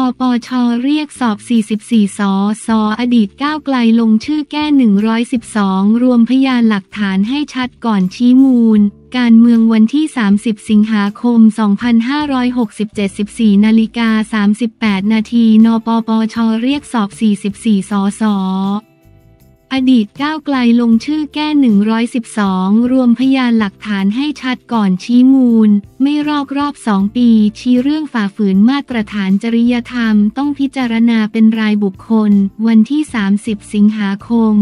ปช.เรียกสอบ 44 สส.อดีตก้าวไกลลงชื่อแก้ 112 รวมพยานหลักฐานให้ชัดก่อนชี้มูล การเมืองวันที่ 30 สิงหาคม 2567 14:38 นาที นปปช.เรียกสอบ 44 สส.อดีตก้าวไกลลงชื่อแก้ 112 รวมพยานหลักฐานให้ชัดก่อนชี้มูล ไม่รอบ 2 ปีชี้เรื่องฝ่าฝืนมาตรฐานจริยธรรมต้องพิจารณาเป็นรายบุคคล วันที่ 30 สิงหาคม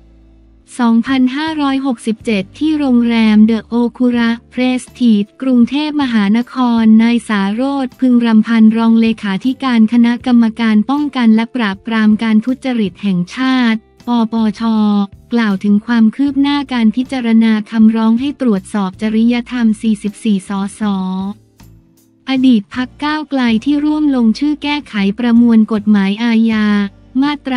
2567 ที่โรงแรมเดอะโอคุระเพรสทีจกรุงเทพมหานครนายสาโรจน์ พึงรำพันธ์รองเลขาธิการคณะกรรมการป้องกันและปราบปรามการทุจริตแห่งชาติปปช.กล่าวถึงความคืบหน้าการพิจารณาคำร้องให้ตรวจสอบจริยธรรม 44 สส.อดีตพรรคก้าวไกลที่ร่วมลงชื่อแก้ไขประมวลกฎหมายอาญามาตรา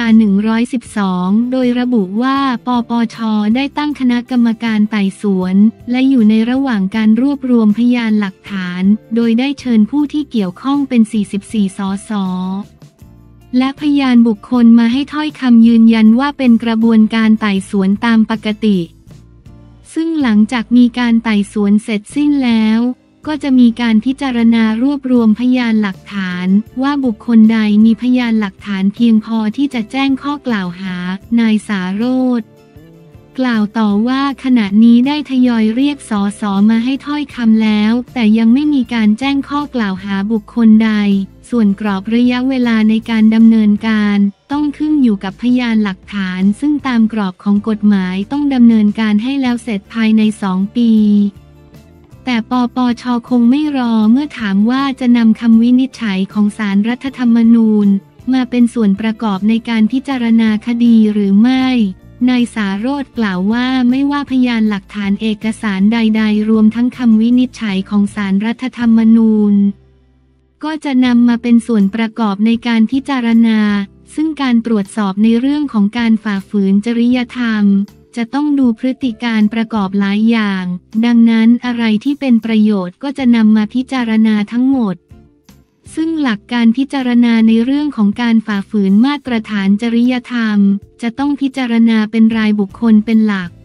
112 โดยระบุว่าปปช.ได้ตั้งคณะกรรมการไต่สวนและอยู่ในระหว่างการรวบรวมพยานหลักฐานโดยได้เชิญผู้ที่เกี่ยวข้องเป็น 44 สส.และพยานบุคคลมาให้ถ้อยคำยืนยันว่าเป็นกระบวนการไต่สวนตามปกติซึ่งหลังจากมีการไต่สวนเสร็จสิ้นแล้วก็จะมีการพิจารณารวบรวมพยานหลักฐานว่าบุคคลใดมีพยานหลักฐานเพียงพอที่จะแจ้งข้อกล่าวหานายสาโรจน์ กล่าวต่อว่าขณะนี้ได้ทยอยเรียกสส.มาให้ถ้อยคำแล้วแต่ยังไม่มีการแจ้งข้อกล่าวหาบุคคลใดส่วนกรอบระยะเวลาในการดำเนินการต้องขึ้นอยู่กับพยานหลักฐานซึ่งตามกรอบของกฎหมายต้องดำเนินการให้แล้วเสร็จภายใน 2 ปีแต่ปปช.คงไม่รอเมื่อถามว่าจะนำคำวินิจฉัยของศาลรัฐธรรมนูญมาเป็นส่วนประกอบในการพิจารณาคดีหรือไม่นายสาโรจน์กล่าวว่าไม่ว่าพยานหลักฐานเอกสารใดๆรวมทั้งคำวินิจฉัยของศาลรัฐธรรมนูญก็จะนำมาเป็นส่วนประกอบในการพิจารณาซึ่งการตรวจสอบในเรื่องของการฝ่าฝืนจริยธรรมจะต้องดูพฤติการประกอบหลายอย่างดังนั้นอะไรที่เป็นประโยชน์ก็จะนำมาพิจารณาทั้งหมดซึ่งหลักการพิจารณาในเรื่องของการฝ่าฝืนมาตรฐานจริยธรรมจะต้องพิจารณาเป็นรายบุคคลเป็นหลัก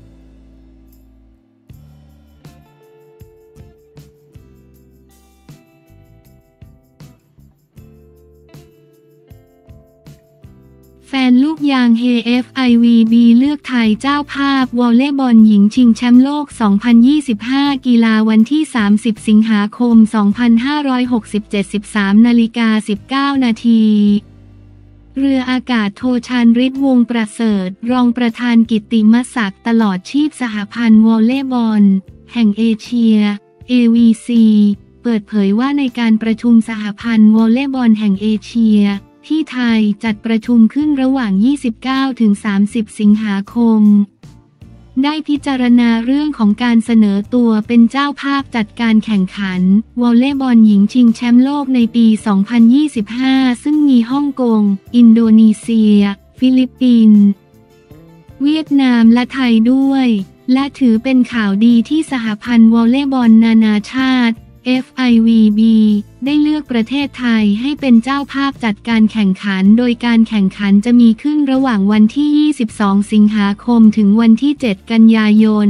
แฟนลูกยางเฮ FIVB เลือกไทยเจ้าภาพวอลเลย์บอลหญิงชิงแชมป์โลก 2025 กีฬาวันที่ 30 สิงหาคม 2567 13:19 นาทีเรืออากาศโทชาญฤทธิ์วงศ์ประเสริฐรองประธานกิตติมศักดิ์ตลอดชีพสหพันธ์วอลเลย์บอลแห่งเอเชีย AVC เปิดเผยว่าในการประชุมสหพันธ์วอลเลย์บอลแห่งเอเชียที่ไทยจัดประชุมขึ้นระหว่าง 29-30 สิงหาคมได้พิจารณาเรื่องของการเสนอตัวเป็นเจ้าภาพจัดการแข่งขันวอลเลย์บอลหญิงชิงแชมป์โลกในปี 2025 ซึ่งมีฮ่องกงอินโดนีเซียฟิลิปปินส์เวียดนามและไทยด้วยและถือเป็นข่าวดีที่สหพันธ์วอลเลย์บอลนานาชาติFIVB ได้เลือกประเทศไทยให้เป็นเจ้าภาพจัดการแข่งขันโดยการแข่งขันจะมีขึ้นระหว่างวันที่ 22 สิงหาคมถึงวันที่ 7 กันยายน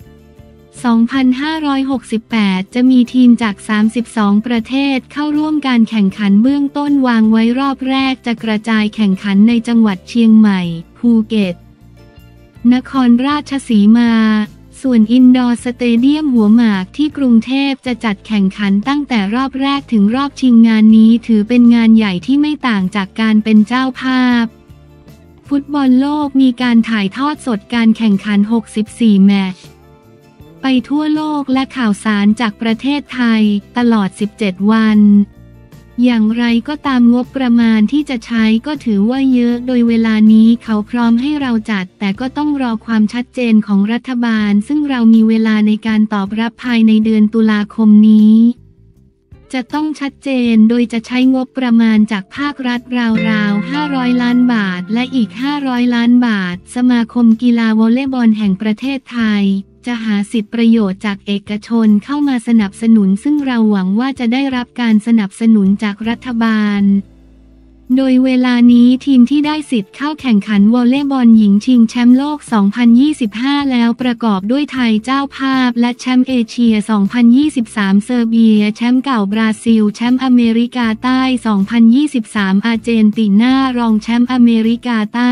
2568 จะมีทีมจาก 32 ประเทศเข้าร่วมการแข่งขันเบื้องต้นวางไว้รอบแรกจะกระจายแข่งขันในจังหวัดเชียงใหม่ภูเก็ตนครราชสีมาส่วนอินดอร์สเตเดียมหัวหมากที่กรุงเทพจะจัดแข่งขันตั้งแต่รอบแรกถึงรอบชิงงานนี้ถือเป็นงานใหญ่ที่ไม่ต่างจากการเป็นเจ้าภาพฟุตบอลโลกมีการถ่ายทอดสดการแข่งขัน 64 แมตช์ไปทั่วโลกและข่าวสารจากประเทศไทยตลอด 17 วันอย่างไรก็ตามงบประมาณที่จะใช้ก็ถือว่าเยอะโดยเวลานี้เขาพร้อมให้เราจัดแต่ก็ต้องรอความชัดเจนของรัฐบาลซึ่งเรามีเวลาในการตอบรับภายในเดือนตุลาคมนี้จะต้องชัดเจนโดยจะใช้งบประมาณจากภาครัฐราวๆ 500 ล้านบาทและอีก 500 ล้านบาทสมาคมกีฬาวอลเลย์บอลแห่งประเทศไทยจะหาสิทธิประโยชน์จากเอกชนเข้ามาสนับสนุนซึ่งเราหวังว่าจะได้รับการสนับสนุนจากรัฐบาลโดยเวลานี้ทีมที่ได้สิทธิ์เข้าแข่งขันวอลเลย์บอลหญิงชิงแชมป์โลก 2025 แล้วประกอบด้วยไทยเจ้าภาพและแชมป์เอเชีย 2023 เซอร์เบียแชมป์เก่าบราซิลแชมป์อเมริกาใต้ 2023 อาร์เจนตินารองแชมป์อเมริกาใต้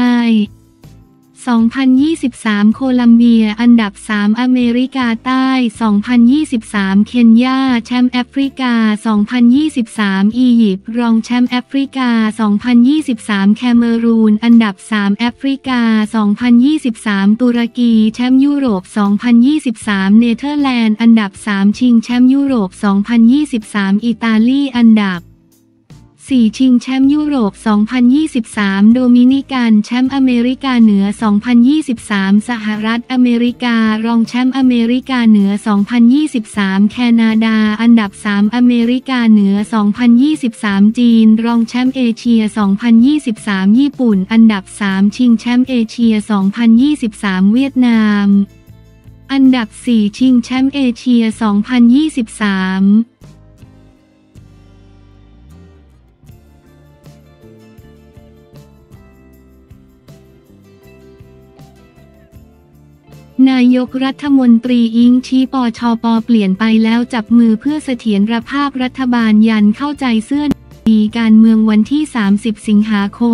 2023 โคลัมเบียอันดับ 3 อเมริกาใต้ 2023 เคนยาแชมป์แอฟริกา 2023 อียิปต์รองแชมป์แอฟริกา 2023 แคเมรูนอันดับ 3 แอฟริกา 2023 ตุรกีแชมป์ยุโรป 2023 เนเธอร์แลนด์อันดับ 3 ชิงแชมป์ยุโรป 2023 อิตาลีอันดับ4 ชิงแชมป์ยุโรป 2023 โดมินิกันแชมป์อเมริกาเหนือ 2023 สหรัฐอเมริการองแชมป์อเมริกาเหนือ 2023 แคนาดาอันดับ 3 อเมริกาเหนือ 2023 จีนรองแชมป์เอเชีย 2023 ญี่ปุ่นอันดับ 3 ชิงแชมป์เอเชีย 2023 เวียดนามอันดับ 4 ชิงแชมป์เอเชีย 2023นายกรัฐมนตรีอิงชี้ปชป.เปลี่ยนไปแล้วจับมือเพื่อเสถียรภาพรัฐบาลยันเข้าใจเสื้อดีการเมืองวันที่ 30 สิงหาคม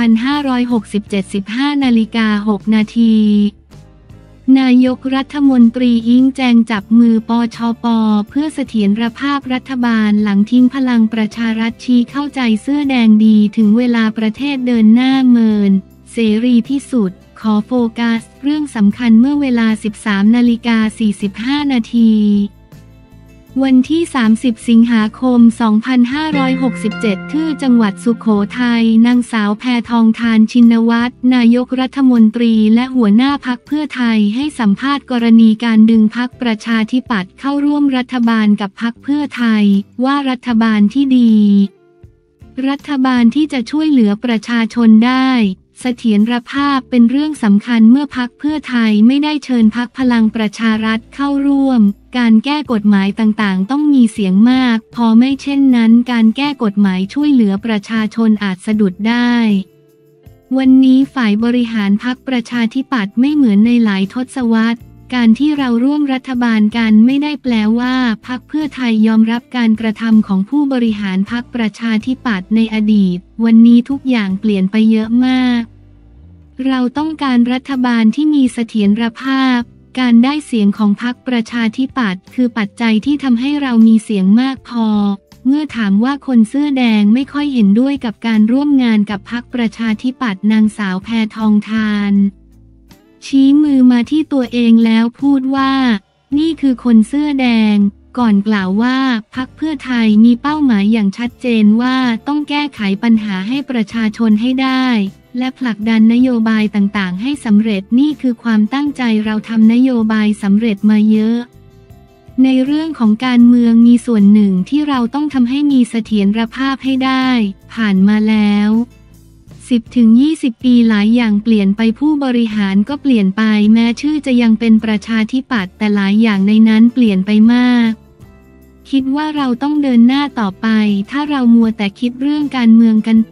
2567 15:06 นาทีนายกรัฐมนตรีอิงแจงจับมือปชป.เพื่อเสถียรภาพรัฐบาลหลังทิ้งพลังประชารัฐชี้เข้าใจเสื้อแดงดีถึงเวลาประเทศเดินหน้าเมินเสรีพิสุทธิ์ขอโฟกัสเรื่องสำคัญเมื่อเวลา 13:45 นาทีวันที่ 30 สิงหาคม 2567 ที่จังหวัดสุโขทัยนางสาวแพทองธารชินวัตรนายกรัฐมนตรีและหัวหน้าพรรคเพื่อไทยให้สัมภาษณ์กรณีการดึงพรรคประชาธิปัตย์เข้าร่วมรัฐบาลกับพรรคเพื่อไทยว่ารัฐบาลที่ดีรัฐบาลที่จะช่วยเหลือประชาชนได้เสถียรภาพเป็นเรื่องสำคัญเมื่อพรรคเพื่อไทยไม่ได้เชิญพรรคพลังประชารัฐเข้าร่วมการแก้กฎหมายต่างๆต้องมีเสียงมากพอไม่เช่นนั้นการแก้กฎหมายช่วยเหลือประชาชนอาจสะดุดได้วันนี้ฝ่ายบริหารพรรคประชาธิปัตย์ไม่เหมือนในหลายทศวรรษการที่เราร่วมรัฐบาลกันไม่ได้แปลว่าพรรคเพื่อไทยยอมรับการกระทำของผู้บริหารพรรคประชาธิปัตย์ในอดีตวันนี้ทุกอย่างเปลี่ยนไปเยอะมากเราต้องการรัฐบาลที่มีเสถียรภาพการได้เสียงของพรรคประชาธิปัตย์คือปัจจัยที่ทำให้เรามีเสียงมากพอเมื่อถามว่าคนเสื้อแดงไม่ค่อยเห็นด้วยกับการร่วมงานกับพรรคประชาธิปัตย์นางสาวแพทองธารชี้มือมาที่ตัวเองแล้วพูดว่านี่คือคนเสื้อแดงก่อนกล่าวว่าพรรคเพื่อไทยมีเป้าหมายอย่างชัดเจนว่าต้องแก้ไขปัญหาให้ประชาชนให้ได้และผลักดันนโยบายต่างๆให้สำเร็จนี่คือความตั้งใจเราทำนโยบายสำเร็จมาเยอะในเรื่องของการเมืองมีส่วนหนึ่งที่เราต้องทำให้มีเสถียรภาพให้ได้ผ่านมาแล้ว10-20 ปีหลายอย่างเปลี่ยนไปผู้บริหารก็เปลี่ยนไปแม้ชื่อจะยังเป็นประชาธิปัตย์แต่หลายอย่างในนั้นเปลี่ยนไปมากคิดว่าเราต้องเดินหน้าต่อไปถ้าเรามัวแต่คิดเรื่องการเมืองกัน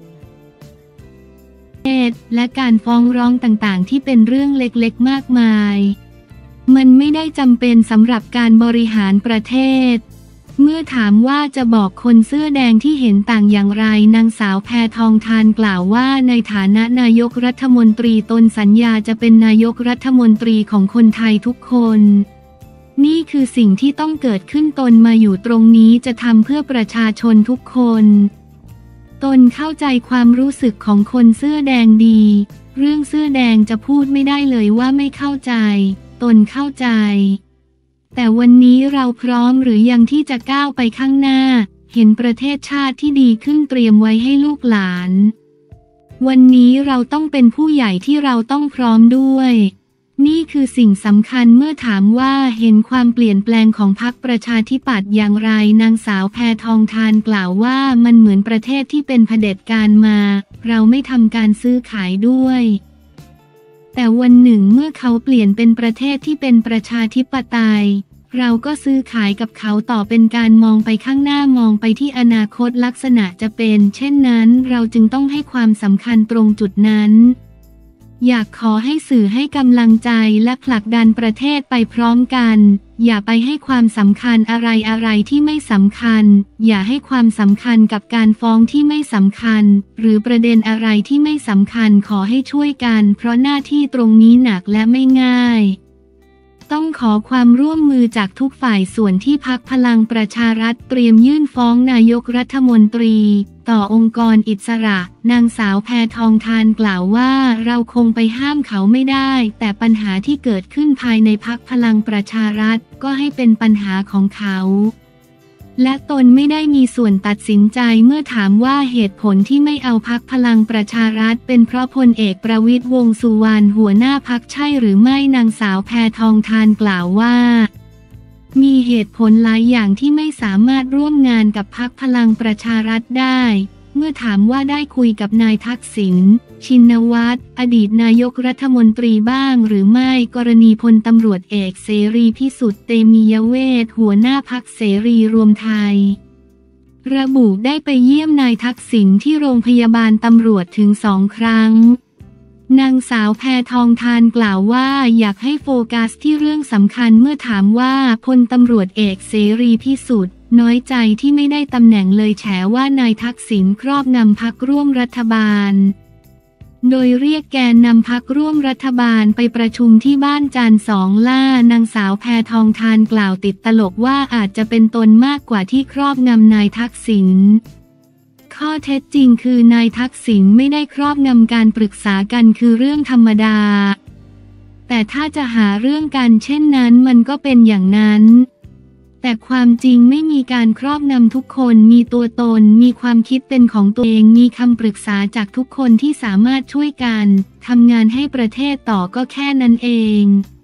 และการฟ้องร้องต่างๆที่เป็นเรื่องเล็กๆมากมายมันไม่ได้จำเป็นสำหรับการบริหารประเทศเมื่อถามว่าจะบอกคนเสื้อแดงที่เห็นต่างอย่างไรนางสาวแพทองธารกล่าวว่าในฐานะนายกรัฐมนตรีตนสัญญาจะเป็นนายกรัฐมนตรีของคนไทยทุกคนนี่คือสิ่งที่ต้องเกิดขึ้นตนมาอยู่ตรงนี้จะทำเพื่อประชาชนทุกคนตนเข้าใจความรู้สึกของคนเสื้อแดงดีเรื่องเสื้อแดงจะพูดไม่ได้เลยว่าไม่เข้าใจตนเข้าใจแต่วันนี้เราพร้อมหรือยังที่จะก้าวไปข้างหน้าเห็นประเทศชาติที่ดีขึ้นเตรียมไว้ให้ลูกหลานวันนี้เราต้องเป็นผู้ใหญ่ที่เราต้องพร้อมด้วยนี่คือสิ่งสำคัญเมื่อถามว่าเห็นความเปลี่ยนแปลงของพรรคประชาธิปัตย์อย่างไรนางสาวแพทองธารกล่าวว่ามันเหมือนประเทศที่เป็นเผด็จการมาเราไม่ทำการซื้อขายด้วยแต่วันหนึ่งเมื่อเขาเปลี่ยนเป็นประเทศที่เป็นประชาธิปไตยเราก็ซื้อขายกับเขาต่อเป็นการมองไปข้างหน้ามองไปที่อนาคตลักษณะจะเป็นเช่นนั้นเราจึงต้องให้ความสำคัญตรงจุดนั้นอยากขอให้สื่อให้กำลังใจและผลักดันประเทศไปพร้อมกันอย่าไปให้ความสำคัญอะไรที่ไม่สำคัญอย่าให้ความสำคัญกับการฟ้องที่ไม่สำคัญหรือประเด็นอะไรที่ไม่สำคัญขอให้ช่วยกันเพราะหน้าที่ตรงนี้หนักและไม่ง่ายต้องขอความร่วมมือจากทุกฝ่ายส่วนที่พรรคพลังประชารัฐเตรียมยื่นฟ้องนายกรัฐมนตรีต่อองค์กรอิสระนางสาวแพทองธารกล่าวว่าเราคงไปห้ามเขาไม่ได้แต่ปัญหาที่เกิดขึ้นภายในพรรคพลังประชารัฐก็ให้เป็นปัญหาของเขาและตนไม่ได้มีส่วนตัดสินใจเมื่อถามว่าเหตุผลที่ไม่เอาพรรคพลังประชารัฐเป็นเพราะพลเอกประวิตรวงษ์สุวรรณหัวหน้าพรรคใช่หรือไม่นางสาวแพทองธารกล่าวว่ามีเหตุผลหลายอย่างที่ไม่สามารถร่วมงานกับพรรคพลังประชารัฐได้เมื่อถามว่าได้คุยกับนายทักษิณชินวัตรอดีตนายกรัฐมนตรีบ้างหรือไม่กรณีพลตำรวจเอกเสรีพิสุทธิ์เตมียเวทหัวหน้าพรรคเสรีรวมไทยระบุได้ไปเยี่ยมนายทักษิณที่โรงพยาบาลตำรวจถึง2 ครั้งนางสาวแพทองธารกล่าวว่าอยากให้โฟกัสที่เรื่องสำคัญเมื่อถามว่าพลตำรวจเอกเสรีพิสุทธิ์น้อยใจที่ไม่ได้ตำแหน่งเลยแฉว่านายทักษิณครอบงำพรรคร่วมรัฐบาลโดยเรียกแกนนำพรรคร่วมรัฐบาลไปประชุมที่บ้านจานสองล่านางสาวแพทองธารกล่าวติดตลกว่าอาจจะเป็นตนมากกว่าที่ครอบงำนายทักษิณข้อเท็จจริงคือนายทักษิณไม่ได้ครอบงำการปรึกษากันคือเรื่องธรรมดาแต่ถ้าจะหาเรื่องกันเช่นนั้นมันก็เป็นอย่างนั้นแต่ความจริงไม่มีการครอบงำทุกคนมีตัวตนมีความคิดเป็นของตัวเองมีคำปรึกษาจากทุกคนที่สามารถช่วยกันทำงานให้ประเทศต่อก็แค่นั้นเอง